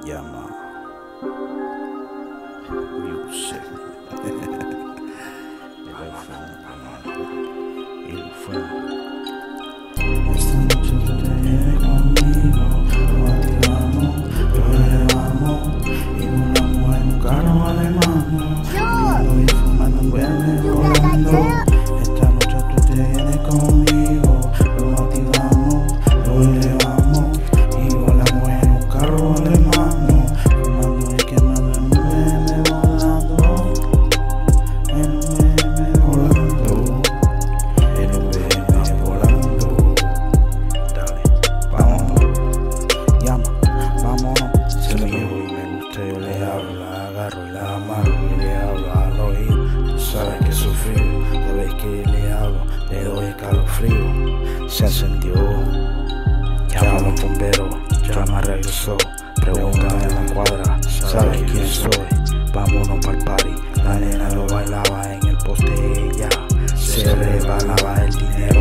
llama Music. El fuego. Esta noche tú te vienes conmigo, lo activamos, lo elevamos y volamos en un carro alemán. Fumando y fumando un verde volando. Esta noche tú te vienes conmigo, lo activamos, lo elevamos y volamos en un carro alemán. Fumando y quemando en un verde volando. En un verde volando. En un verde volando. Dale, vámonos. Llama, vámonos. Se lo llevo y me gusta, yo le hablo, la agarro y la amarro y le hablo al oído. Tú sabes que sufrí, cada vez que le hablo, le doy escalofrío. Se encendió, llama a los bomberos, llama regresó. Pregúntame en la cuadra, sabes quién soy. Vámonos pa'l party, la nena lo bailaba en el poste, ella se regalaba el dinero.